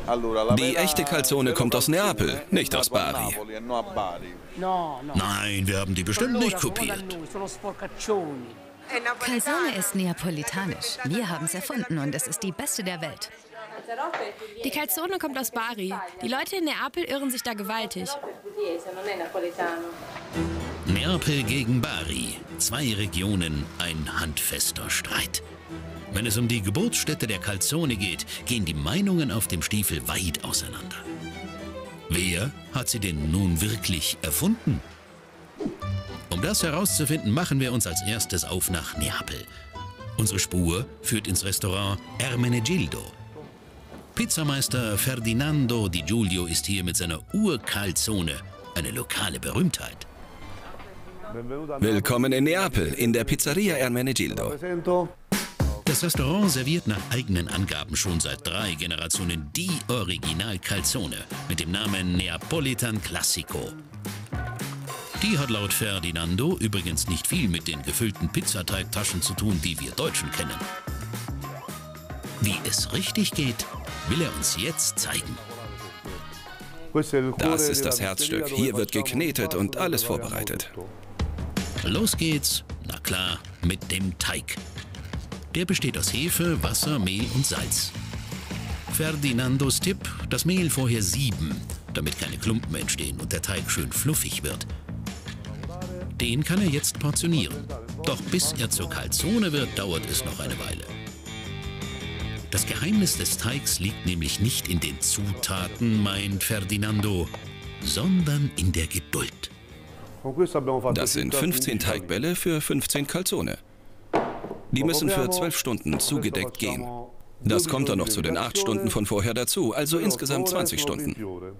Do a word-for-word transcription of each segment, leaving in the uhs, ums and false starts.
Die echte Calzone kommt aus Neapel, nicht aus Bari. Nein, wir haben die bestimmt nicht kopiert. Calzone ist neapolitanisch. Wir haben es erfunden und es ist die beste der Welt. Die Calzone kommt aus Bari. Die Leute in Neapel irren sich da gewaltig. Neapel gegen Bari. Zwei Regionen, ein handfester Streit. Wenn es um die Geburtsstätte der Calzone geht, gehen die Meinungen auf dem Stiefel weit auseinander. Wer hat sie denn nun wirklich erfunden? Um das herauszufinden, machen wir uns als erstes auf nach Neapel. Unsere Spur führt ins Restaurant Ermenegildo. Pizzameister Ferdinando Di Giulio ist hier mit seiner Ur-Calzone eine lokale Berühmtheit. Willkommen in Neapel, in der Pizzeria Ermenegildo. Das Restaurant serviert nach eigenen Angaben schon seit drei Generationen die Original-Calzone mit dem Namen Neapolitan Classico. Die hat laut Ferdinando übrigens nicht viel mit den gefüllten Pizzateigtaschen zu tun, die wir Deutschen kennen. Wie es richtig geht, will er uns jetzt zeigen. Das ist das Herzstück. Hier wird geknetet und alles vorbereitet. Los geht's, na klar, mit dem Teig. Der besteht aus Hefe, Wasser, Mehl und Salz. Ferdinandos Tipp, das Mehl vorher sieben, damit keine Klumpen entstehen und der Teig schön fluffig wird. Den kann er jetzt portionieren. Doch bis er zur Calzone wird, dauert es noch eine Weile. Das Geheimnis des Teigs liegt nämlich nicht in den Zutaten, meint Ferdinando, sondern in der Geduld. Das sind fünfzehn Teigbälle für fünfzehn Calzone. Die müssen für zwölf Stunden zugedeckt gehen. Das kommt dann noch zu den acht Stunden von vorher dazu, also insgesamt zwanzig Stunden.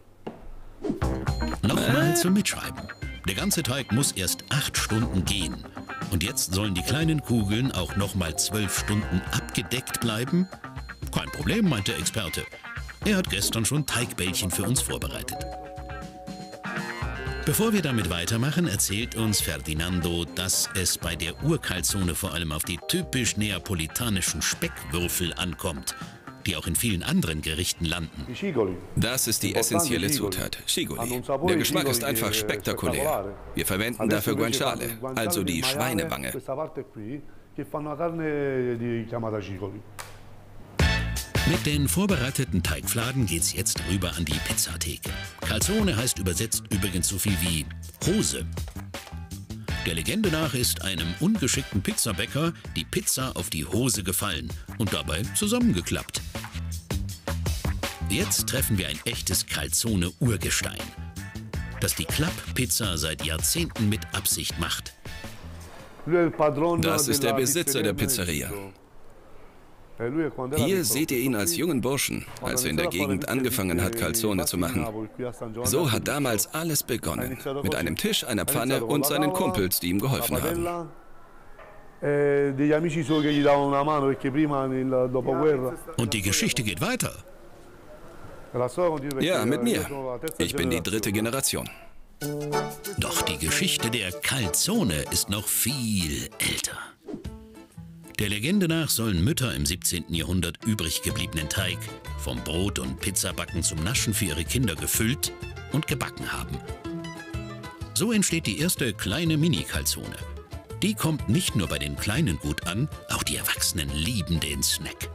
Nochmal zum Mitschreiben. Der ganze Teig muss erst acht Stunden gehen. Und jetzt sollen die kleinen Kugeln auch nochmal zwölf Stunden abgedeckt bleiben? Kein Problem, meint der Experte. Er hat gestern schon Teigbällchen für uns vorbereitet. Bevor wir damit weitermachen, erzählt uns Ferdinando, dass es bei der Ur-Calzone vor allem auf die typisch neapolitanischen Speckwürfel ankommt, die auch in vielen anderen Gerichten landen. Das ist die essentielle Zutat, Scigoli. Der Geschmack ist einfach spektakulär. Wir verwenden dafür Guanciale, also die Schweinewange. Mit den vorbereiteten Teigfladen geht's jetzt rüber an die Pizzatheke. Calzone heißt übersetzt übrigens so viel wie Hose. Der Legende nach ist einem ungeschickten Pizzabäcker die Pizza auf die Hose gefallen und dabei zusammengeklappt. Jetzt treffen wir ein echtes Calzone-Urgestein, das die Klapppizza seit Jahrzehnten mit Absicht macht. Das ist der Besitzer der Pizzeria. Hier seht ihr ihn als jungen Burschen, als er in der Gegend angefangen hat, Calzone zu machen. So hat damals alles begonnen, mit einem Tisch, einer Pfanne und seinen Kumpels, die ihm geholfen haben. Und die Geschichte geht weiter. Ja, mit mir. Ich bin die dritte Generation. Doch die Geschichte der Calzone ist noch viel älter. Der Legende nach sollen Mütter im siebzehnten Jahrhundert übrig gebliebenen Teig vom Brot- und Pizzabacken zum Naschen für ihre Kinder gefüllt und gebacken haben. So entsteht die erste kleine Mini-Calzone. Die kommt nicht nur bei den Kleinen gut an, auch die Erwachsenen lieben den Snack.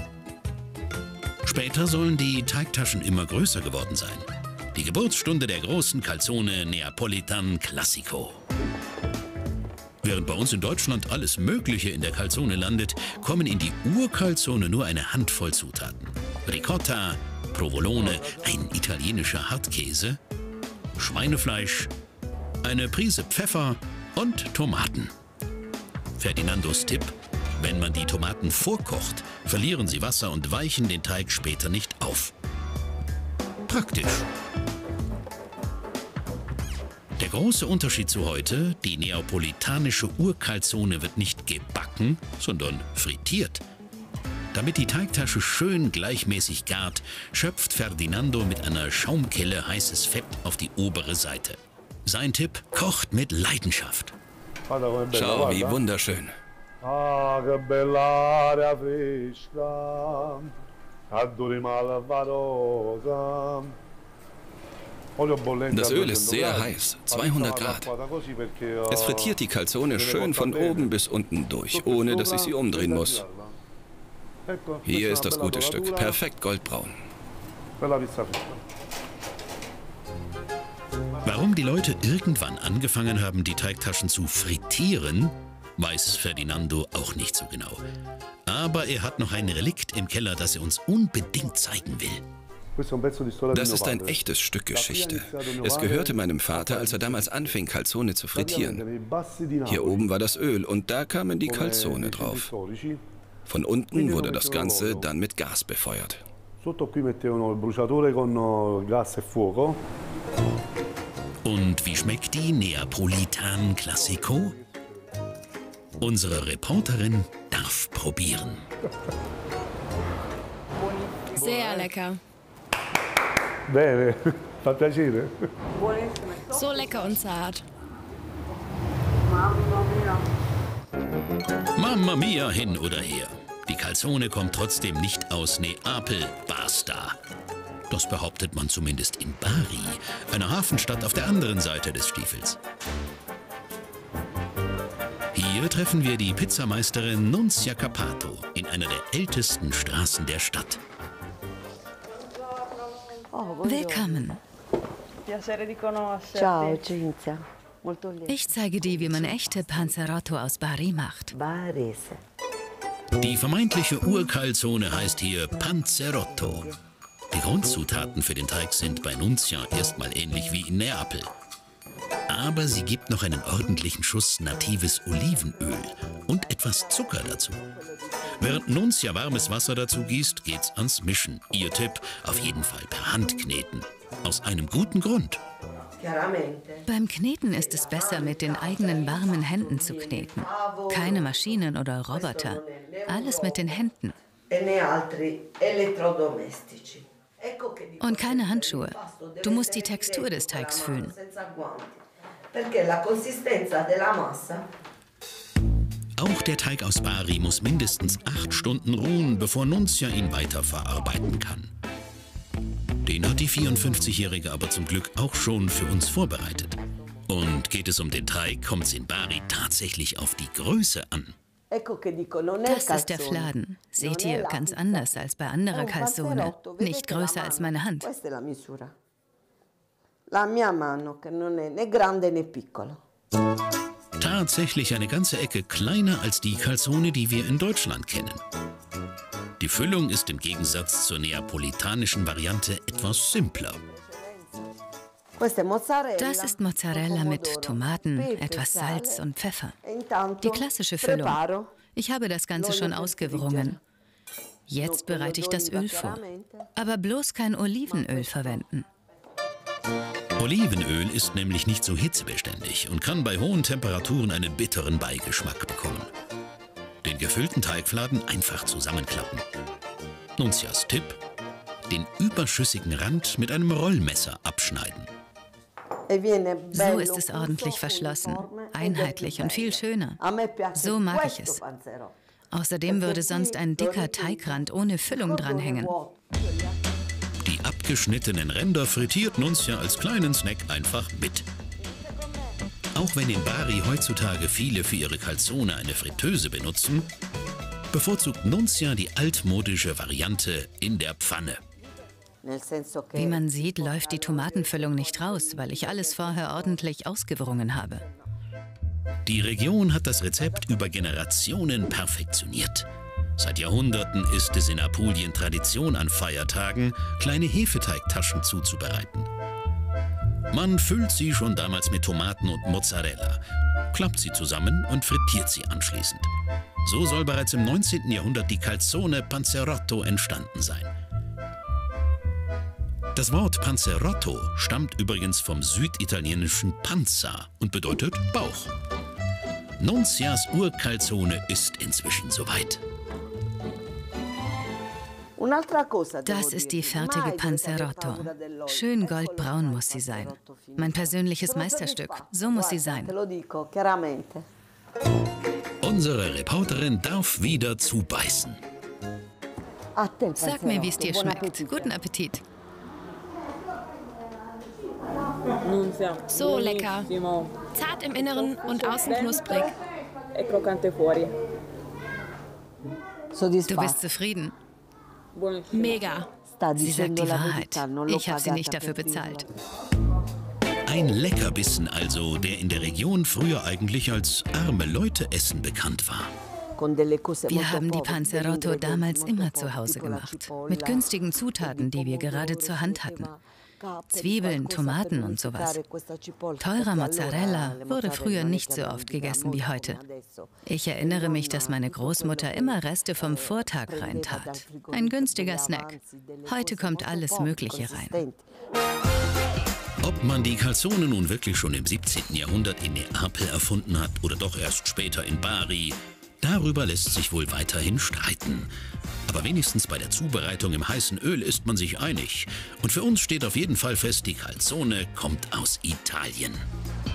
Später sollen die Teigtaschen immer größer geworden sein. Die Geburtsstunde der großen Calzone Neapolitan Classico. Während bei uns in Deutschland alles Mögliche in der Calzone landet, kommen in die Ur-Calzone nur eine Handvoll Zutaten. Ricotta, Provolone, ein italienischer Hartkäse, Schweinefleisch, eine Prise Pfeffer und Tomaten. Ferdinandos Tipp: Wenn man die Tomaten vorkocht, verlieren sie Wasser und weichen den Teig später nicht auf. Praktisch. Der große Unterschied zu heute: Die neapolitanische Ur-Calzone wird nicht gebacken, sondern frittiert. Damit die Teigtasche schön gleichmäßig gart, schöpft Ferdinando mit einer Schaumkelle heißes Fett auf die obere Seite. Sein Tipp: Kocht mit Leidenschaft. Schau, wie wunderschön. Das Öl ist sehr heiß, zweihundert Grad. Es frittiert die Calzone schön von oben bis unten durch, ohne dass ich sie umdrehen muss. Hier ist das gute Stück, perfekt goldbraun. Warum die Leute irgendwann angefangen haben, die Teigtaschen zu frittieren, weiß Ferdinando auch nicht so genau. Aber er hat noch ein Relikt im Keller, das er uns unbedingt zeigen will. Das ist ein echtes Stück Geschichte. Es gehörte meinem Vater, als er damals anfing, Calzone zu frittieren. Hier oben war das Öl und da kamen die Calzone drauf. Von unten wurde das Ganze dann mit Gas befeuert. Und wie schmeckt die Neapolitan Classico? Unsere Reporterin darf probieren. Sehr lecker. Bene, fa piacere. So lecker und zart. Mamma mia, hin oder her. Die Calzone kommt trotzdem nicht aus Neapel, basta. Das behauptet man zumindest in Bari, einer Hafenstadt auf der anderen Seite des Stiefels. Hier treffen wir die Pizzameisterin Nunzia Cappato in einer der ältesten Straßen der Stadt. Willkommen. Ciao, Cinzia. Ich zeige dir, wie man echte Panzerotto aus Bari macht. Die vermeintliche Urcalzone heißt hier Panzerotto. Die Grundzutaten für den Teig sind bei Nunzia erstmal ähnlich wie in Neapel. Aber sie gibt noch einen ordentlichen Schuss natives Olivenöl und etwas Zucker dazu. Während Nunzia warmes Wasser dazu gießt, geht's ans Mischen. Ihr Tipp, auf jeden Fall per Hand kneten. Aus einem guten Grund. Beim Kneten ist es besser, mit den eigenen warmen Händen zu kneten. Keine Maschinen oder Roboter. Alles mit den Händen. Und keine Handschuhe. Du musst die Textur des Teigs fühlen. Auch der Teig aus Bari muss mindestens acht Stunden ruhen, bevor Nunzia ihn weiterverarbeiten kann. Den hat die vierundfünfzigjährige aber zum Glück auch schon für uns vorbereitet. Und geht es um den Teig, kommt es in Bari tatsächlich auf die Größe an. Das ist der Fladen. Seht ihr, ganz anders als bei anderer Calzone. Nicht größer als meine Hand. Tatsächlich eine ganze Ecke kleiner als die Calzone, die wir in Deutschland kennen. Die Füllung ist im Gegensatz zur neapolitanischen Variante etwas simpler. Das ist Mozzarella mit Tomaten, etwas Salz und Pfeffer. Die klassische Füllung. Ich habe das Ganze schon ausgewrungen. Jetzt bereite ich das Öl vor. Aber bloß kein Olivenöl verwenden. Olivenöl ist nämlich nicht so hitzebeständig und kann bei hohen Temperaturen einen bitteren Beigeschmack bekommen. Den gefüllten Teigfladen einfach zusammenklappen. Nunzias Tipp: den überschüssigen Rand mit einem Rollmesser abschneiden. So ist es ordentlich verschlossen, einheitlich und viel schöner. So mag ich es. Außerdem würde sonst ein dicker Teigrand ohne Füllung dranhängen. Die abgeschnittenen Ränder frittiert Nunzia als kleinen Snack einfach mit. Auch wenn in Bari heutzutage viele für ihre Calzone eine Fritteuse benutzen, bevorzugt Nunzia die altmodische Variante in der Pfanne. Wie man sieht, läuft die Tomatenfüllung nicht raus, weil ich alles vorher ordentlich ausgewrungen habe. Die Region hat das Rezept über Generationen perfektioniert. Seit Jahrhunderten ist es in Apulien Tradition, an Feiertagen kleine Hefeteigtaschen zuzubereiten. Man füllt sie schon damals mit Tomaten und Mozzarella, klappt sie zusammen und frittiert sie anschließend. So soll bereits im neunzehnten Jahrhundert die Calzone Panzerotto entstanden sein. Das Wort Panzerotto stammt übrigens vom süditalienischen Panza und bedeutet Bauch. Nunzias Urcalzone ist inzwischen soweit. Das ist die fertige Panzerotto. Schön goldbraun muss sie sein. Mein persönliches Meisterstück. So muss sie sein. Unsere Reporterin darf wieder zubeißen. Sag mir, wie es dir schmeckt. Guten Appetit. So lecker. Zart im Inneren und außen knusprig. Du bist zufrieden? Mega. Sie sagt die Wahrheit. Ich habe sie nicht dafür bezahlt. Ein Leckerbissen also, der in der Region früher eigentlich als arme Leute-Essen bekannt war. Wir haben die Panzerotto damals immer zu Hause gemacht. Mit günstigen Zutaten, die wir gerade zur Hand hatten. Zwiebeln, Tomaten und sowas. Teurer Mozzarella wurde früher nicht so oft gegessen wie heute. Ich erinnere mich, dass meine Großmutter immer Reste vom Vortag reintat. Ein günstiger Snack. Heute kommt alles Mögliche rein. Ob man die Calzone nun wirklich schon im siebzehnten Jahrhundert in Neapel erfunden hat oder doch erst später in Bari, darüber lässt sich wohl weiterhin streiten. Aber wenigstens bei der Zubereitung im heißen Öl ist man sich einig. Und für uns steht auf jeden Fall fest, die Calzone kommt aus Italien.